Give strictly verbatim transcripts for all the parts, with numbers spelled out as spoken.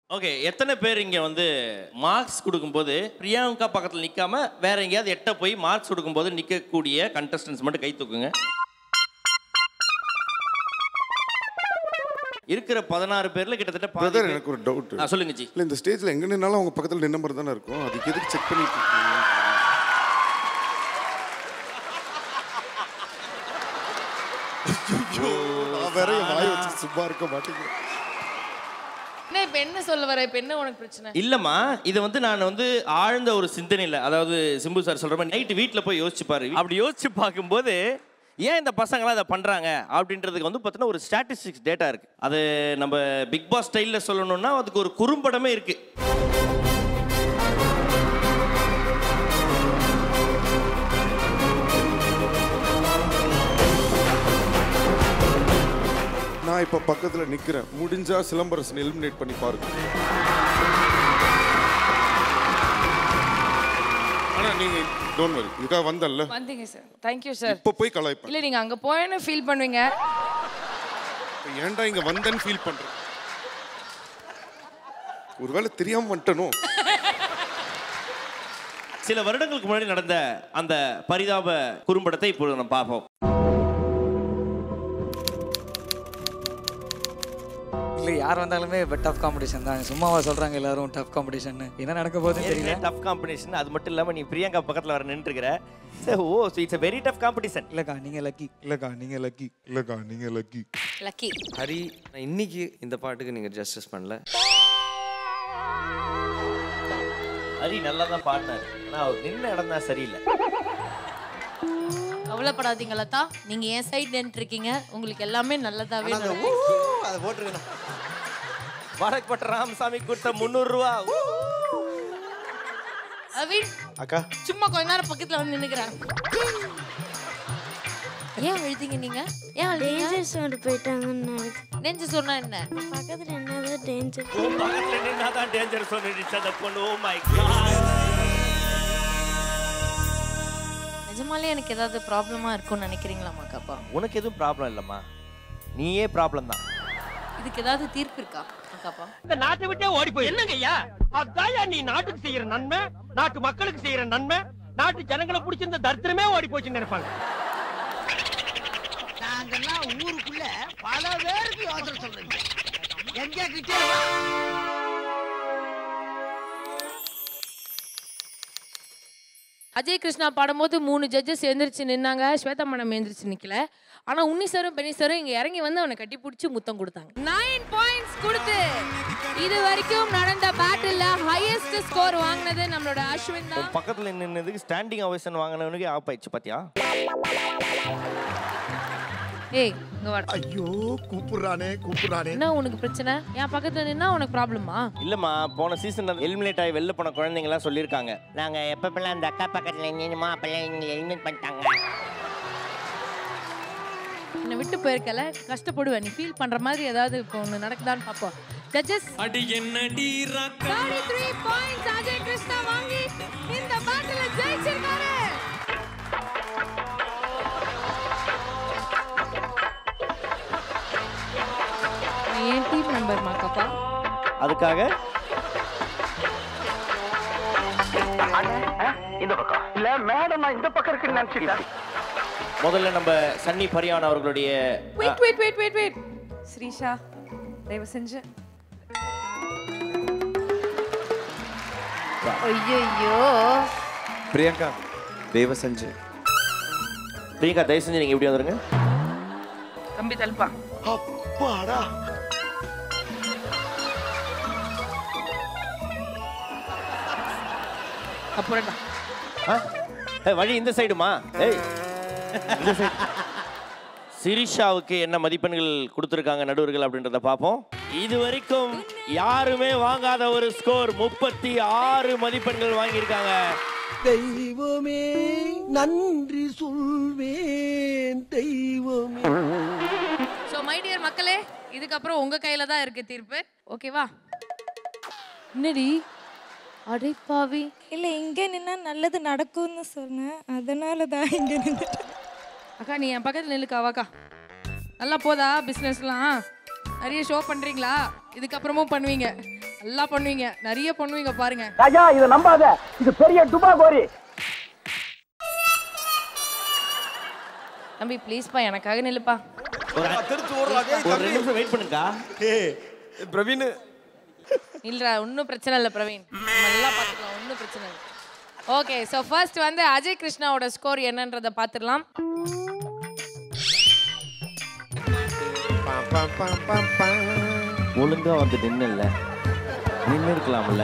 Okay, எத்தனை பேர் இங்கே வந்து மார்க்ஸ் கொடுக்கும்போது பிரியங்கா பக்கத்தில் நிற்காம வேற எங்கேயாவது எட்ட போய் மார்க்ஸ் கொடுக்கும்போது நிற்கக்கூடிய கண்டஸ்டன்ஸ் மட்டும் கை தூக்குங்க. இருக்கிற பதினாறு பேர்ல கிட்டத்தட்ட பாதி. எனக்கு ஒரு டவுட். சொல்லுங்க ஜி. இல்லை, இந்த ஸ்டேஜில் எங்கே நின்னாலும் அவங்க பக்கத்தில் நின்ன மாதிரி தானே இருக்கும். அதுக்கு எதுக்கு செக் பண்ணிட்டு இருக்கீங்க? வேற வாய் வச்சு சும்மா இருக்க மாட்டேங்க. இப்ப என்ன சொல்ல வர? இப்ப என்ன உனக்கு பிரச்சனை? இல்லம்மா, இதை வந்து நான் வந்து ஆழ்ந்த ஒரு சிந்தனையில், அதாவது சிம்பு சார் சொல்ற மாதிரி நைட்டு வீட்டில் போய் யோசிச்சு பாரு. அப்படி யோசிச்சு பார்க்கும்போது ஏன் இந்த பசங்களாம் அதை பண்ணுறாங்க அப்படின்றதுக்கு வந்து பார்த்தீங்கன்னா ஒரு ஸ்டாட்டிஸ்டிக்ஸ் டேட்டா இருக்குது. அது நம்ம பிக் பாஸ் ஸ்டைலில் சொல்லணும்னா அதுக்கு ஒரு குறும்படமே இருக்குது. நான் இப்போ பக்கத்தில் நிற்கிறேன். முடிஞ்சா சிலம்பரசன் எலிமினேட் பண்ணி பாருங்க. ஆனால் நீங்கள் டோன்ட் வரி, இதுக்காக வந்தல்ல. வந்தீங்க சார், தேங்க்யூ சார். இப்போ போய் கலாய்ப்பேன். இல்லை, நீங்கள் அங்கே போயேன்னு ஃபீல் பண்ணுவீங்க. ஏன்டா இங்கே வந்தேன்னு ஃபீல் பண்ணுறேன். ஒருவேளை தெரியாமல் வந்துட்டனோ. சில வருடங்களுக்கு முன்னாடி நடந்த அந்த பரிதாப குறும்படத்தை இப்பொழுது நம்ம பார்ப்போம். இல்லை, யார் வந்தாலுமே டஃப் காம்படிஷன் தான். சும்மாவா சொல்கிறாங்க எல்லாரும் டஃப் காம்படிஷன்? என்ன நடக்க போகுதுன்னு தெரியல. Tough competition. அது மட்டும் இல்லாமல் நீ பிரியங்கா பக்கத்தில் வர நின்றுக்கிற. Oh, so it's a very tough competition. இல்லைக்கா நீங்கள் லக்கி. இல்லைக்கா நீங்கள் லக்கி. இல்லைக்கா நீங்கள் லக்கி. லக்கி. ஹரி, இன்னைக்கு இந்த பாட்டுக்கு நீங்கள் ஜஸ்டிஸ் பண்ணல. ஹரி நல்லா தான் பாடினார், ஆனால் அவர் நின்ன இடம் தான் சரியில்லை. கவலைப்படாதீங்க லதா, நீங்க என் சைடு நின்று இருக்கீங்க. உங்களுக்கு எல்லாமே நல்லதாவே நடக்கும். அதை போட்டுருக்கேன். வடக்குப்பட்ட ராமசாமி கொடுத்த முந்நூறு ரூபா. அவின் அக்கா சும்மா கொஞ்ச நேரம் பக்கத்துல வந்து நின்னுக்கிறேன். ஏன் எழுதிங்க நீங்க? ஏன் டேஞ்சர் சோடு போயிட்டாங்கன்னு நெஞ்சு சொன்னா என்ன? பக்கத்துல என்னது டேஞ்சர்? ஓ, பக்கத்துல நின்னா தான் டேஞ்சர் சொல்லிடுச்சு அந்த பொண்ணு. Oh my God. நிஜமாலே எனக்கு ஏதாவது ப்ராப்ளமா இருக்கும்னு நினைக்கிறீங்களாமா அக்காப்பா? உனக்கு எதுவும் ப்ராப்ளம் இல்லைம்மா, நீயே ப்ராப்ளம் தான். இதுக்கு ஏதாவது தீர்ப்பு இருக்கா அக்காப்பா? இந்த நாட்டை விட்டே ஓடி போய் என்னங்க ஐயா? அதான் நீ நாட்டுக்கு செய்யற நன்மை, நாட்டு மக்களுக்கு செய்யற நன்மை, நாட்டு ஜனங்களை பிடிச்சிருந்த தரித்திரமே ஓடி போச்சுன்னு நினைப்பாங்க. நாங்கெல்லாம் ஊருக்குள்ள பல பேருக்கு யோசனை சொல்றீங்க. எங்க கிட்டே அஜய் கிருஷ்ணா பாடும்போது மூணு ஜட்ஜஸ் எந்திரிச்சு நின்னாங்க, ஸ்வேதா மேடம் எந்திரிச்சு நிக்கல. ஆனா உன்னி சாரும் பெனி சாரும் இங்க இறங்கி வந்து அவனை கட்டி பிடிச்சி முத்தம் கொடுத்தாங்க. நைன் பாயிண்ட்ஸ் கொடுத்து இது வரைக்கும் நடந்த பேட்டில்ல ஹையஸ்ட் ஸ்கோர் வாங்கினது நம்மளோட அஸ்வின் தான். பக்கத்துல நின்னதுக்கு ஸ்டாண்டிங் ஓவேஷன் வாங்கினவனுக்கு ஆப் ஆயிடுச்சு பாத்தியா? ஏய் இங்க வா. ஐயோ கூப்பிடுறானே கூப்பிடுறானே. என்ன உனக்கு பிரச்சனை? என் பக்கத்துல நின்னா உனக்கு ப்ராப்ளமா? இல்லம்மா, போன சீசன் எலிமினேட் ஆகி வெளில போன குழந்தைங்க எல்லாம் சொல்லியிருக்காங்க, நாங்க எப்பப்பெல்லாம் அந்த அக்கா பக்கத்துல நின்னுமா அப்பெல்லாம் எங்களை எலிமினேட் பண்ணிட்டாங்க. என்னை விட்டு போயிருக்கல, கஷ்டப்படுவேன். நீ ஃபீல் பண்ற மாதிரி ஏதாவது இப்போ ஒன்று நடக்குதான்னு பார்ப்போம். ஜட்ஜஸ் அடி என்னடி ராக்கா முப்பத்தி மூன்று பாயிண்ட்ஸ் அஜய் கிருஷ்ணா வாங்கி இந்த பேட்டில ஜெயிச்சிருக்காரு. என் டீம் மெம்பர் மாக்கப்பா. அதுக்காக இந்த பக்கம் இல்ல மேடம், நான் இந்த பக்கம் இருக்குன்னு நினைச்சிட்டேன். முதல்ல நம்ம சன்னி பரியான் அவர்களுடைய wait wait wait wait wait Srisha, தயவு செஞ்சு. ஐயோ பிரியங்கா, தயவு செஞ்சு. பிரியங்கா தயவு செஞ்சு நீங்க எப்படி வந்துருங்க. தம்பி தல்பா. அப்பாடா. அப்புறம்டா வழி இந்த சைடுமா? ஏய் இந்த சைடு. சிரிஷாவுக்கு என்ன மதிப்பெண்கள் கொடுத்துருக்காங்க நடுவர்கள் அப்படின்றத பார்ப்போம். இது வரைக்கும் யாருமே வாங்காத ஒரு ஸ்கோர் முப்பத்தி ஆறு மதிப்பெண்கள் வாங்கியிருக்காங்க. தெய்வமே நன்றி சொல்வேன் தெய்வமே. சோ மை டியர் மக்களே, இதுக்கப்புறம் உங்க கையில தான் இருக்கு தீர்ப்பு. ஓகேவா? என்னடி அடைப்பாவி? இல்லை, இங்கே நின்னா நல்லது நடக்கும்னு சொன்னேன், அதனால தான் இங்கே நின்று. அக்கா நீ என் பக்கத்தில் நில்லுக்கா. வாக்கா, நல்லா போதா பிஸ்னஸ்லாம்? நிறைய ஷோ பண்ணுறீங்களா? இதுக்கப்புறமும் பண்ணுவீங்க. நல்லா பண்ணுவீங்க, நிறைய பண்ணுவீங்க பாருங்க. ராஜா இத நம்பாத, இது பெரிய டுபா கோரி. தம்பி ப்ளீஸ்ப்பா எனக்காக நில்லுப்பா. ஒரு ஒரு நிமிஷம் வெயிட் பண்ணுங்கக்கா. ஏய் பிரவீன் இல்லடா, ஒன்றும் பிரச்சனை இல்லை பிரவீன், நல்லா பார்த்துக்கலாம், ஒன்றும் பிரச்சனை இல்லை. ஓகே, ஸோ ஃபர்ஸ்ட் வந்து அஜய் கிருஷ்ணாவோட ஸ்கோர் என்னன்றதை பார்த்துடலாம். ஒழுங்கா வந்து நின்னு இல்ல நின்று இருக்கலாம்ல.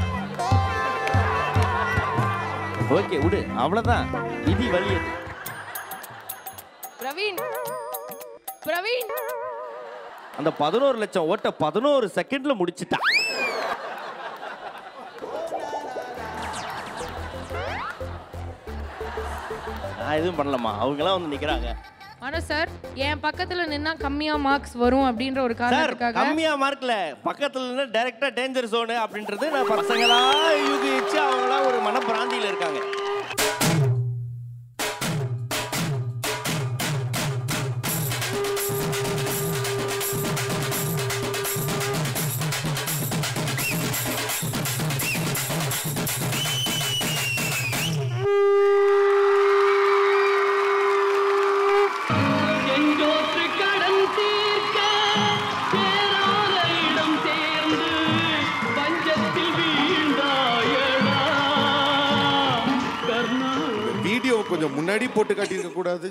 ஓகே விடு, அவ்வளவுதான், விதி வழி. பிரவீன் பிரவீன் அந்த பதினோரு லட்சம் ஓட்ட பதினோரு செகண்ட்ல முடிச்சிட்டா. நான் எதுவும் பண்ணலாமா, அவங்களாம் வந்து நிக்கிறாங்க. ஆனா சார் என் பக்கத்துல நின்னா கம்மியா மார்க்ஸ் வரும் அப்படின்ற ஒரு சார் காரணத்துக்காக கம்மியா மார்க்ல பக்கத்துல நின்று டைரக்டா டேஞ்சர் ஜோன் அப்படின்றது நான் பசங்களா யூகிச்சு அவங்களா ஒரு மனப்பிராந்தியில இருக்காங்க. வீடியோ கொஞ்சம் முன்னாடி போட்டு காட்டியிருக்க கூடாது.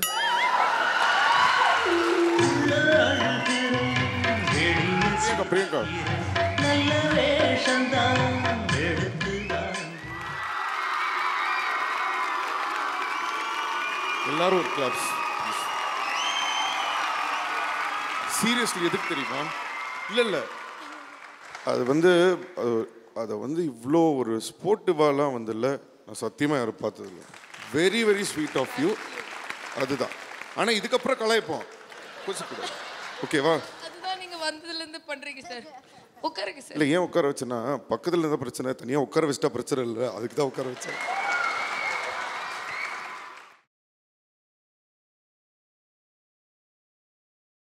பிரியங்கா எல்லாரும் ஒரு கிளாப்ஸ். சீரியஸ்லி எதுக்கு தெரியுமா? இல்லை இல்லை அது வந்து அதை வந்து இவ்வளோ ஒரு ஸ்போர்ட்டிவாலாம் வந்து இல்லை, நான் சத்தியமாக யாரும் பார்த்ததில்லை. Very very sweet of you, அதுதான். ஆனால் இதுக்கப்புறம் கலாய்ப்போம் கொஞ்சம் கூட, ஓகேவா? அதுதான் நீங்க வந்ததுல இருந்து பண்றீங்க சார். உட்காருங்க சார். இல்லை ஏன் உட்கார வச்சேன்னா பக்கத்தில் இருந்தால் பிரச்சனை, தனியாக உட்கார வச்சிட்டா பிரச்சனை இல்லை, அதுக்கு தான் உட்கார வச்சேன்.